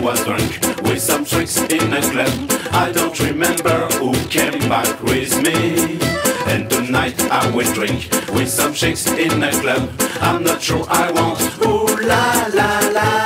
was drunk with some tricks in a club. I don't remember who came back with me. And tonight I will drink with some chicks in a club. I'm not sure I want. Ooh la la la.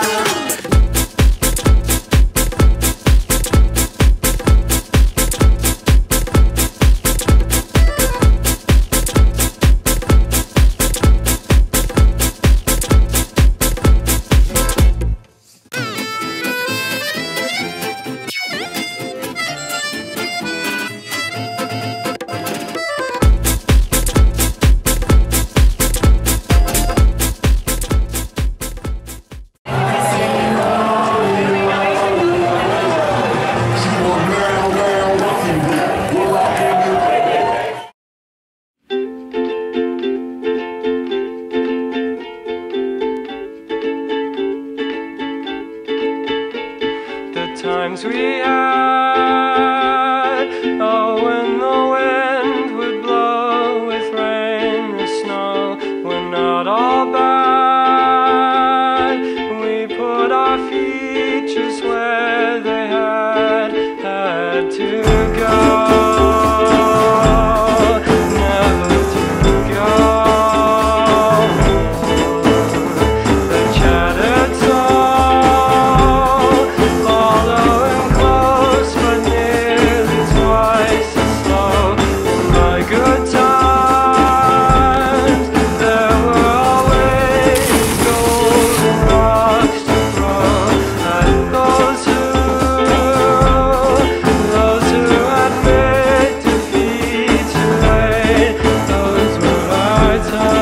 Times we had, oh, when the wind would blow with rain or snow, were not all bad. We put our feet just where they had to go, never to go. The chattered song, following close but nearly twice as slow. My good times, there were always golden rocks to throw at those who had made defeat too late. Those were our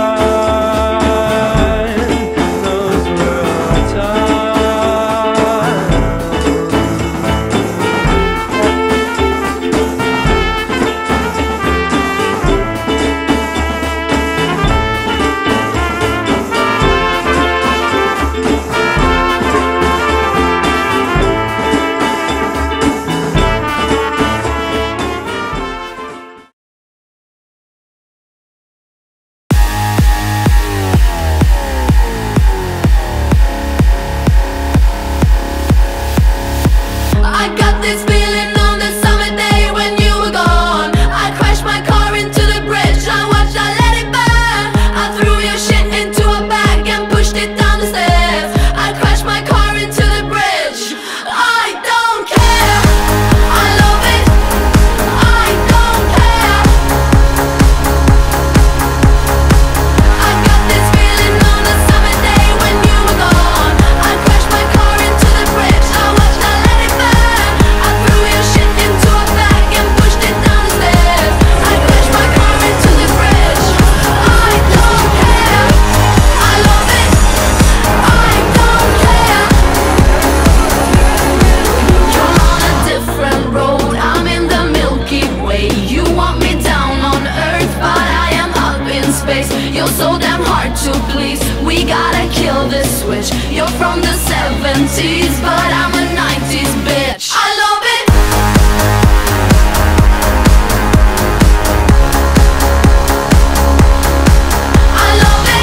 times, those were our times. I got this feeling on the summer day when you were gone. I crashed my car into the bridge, I watched, I let it burn. I threw your shit into a bag and pushed it down the stairs. I crashed my car into the bridge. I don't care, I love it. I don't care. I got this feeling on the summer day when you were gone. I crashed my car into the bridge, I watched, I let it burn. I threw your shit into a bag and pushed it down the stairs. I crashed my car into the bridge. I don't care, I love it. I don't care. You're on a different road, I'm in the Milky Way. You want me down on Earth, but I am up in space. You're so damn hard to please, we gotta kill this switch. You're from the 70s, but I'm a 90s bitch. I love it. I love it.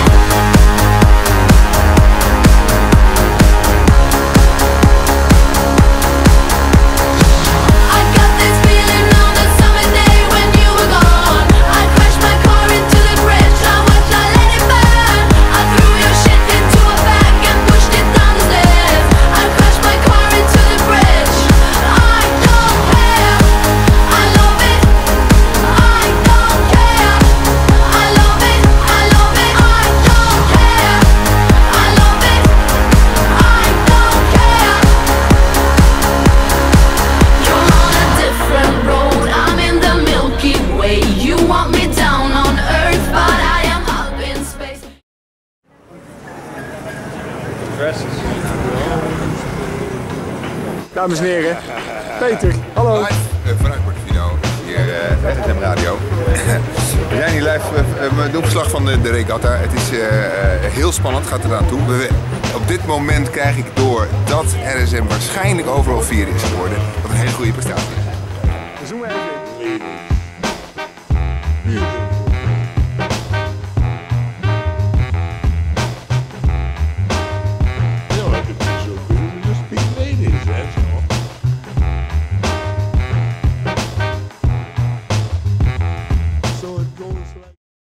I got this feeling on the summer day when you were gone. I crashed my car into the bridge, I watched, I let it burn. I threw your shit into a bag and pushed it down the stairs. I crashed my car into the bridge. I don't care, I love it. I don't care, I love it. I love it. I don't care, I love it. I don't care. You're on a different road, I'm in the Milky Way. You want me down on Earth, but I am up in space. Dames en heren, Peter, hallo. Live vanuit Portofino, hier RSM Radio. We zijn hier live met een opslag van de regatta. Het is heel spannend, gaat eraan toe. Op dit moment krijg ik door dat RSM waarschijnlijk overal 4 is geworden. Wat een hele goede prestatie.